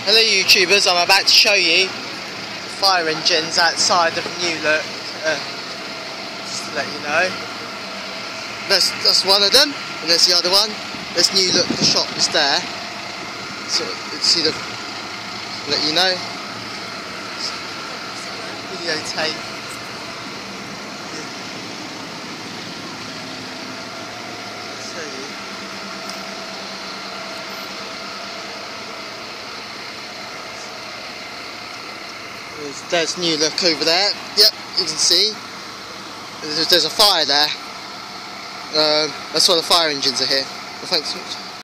Hello YouTubers, I'm about to show you the fire engines outside of New Look, just to let you know. That's one of them, and there's the other one. There's New Look, the shop is there. So see the, let you know. Videotape. Show you. There's New Look over there. Yep, you can see. There's a fire there. That's why the fire engines are here. Well, thanks so much.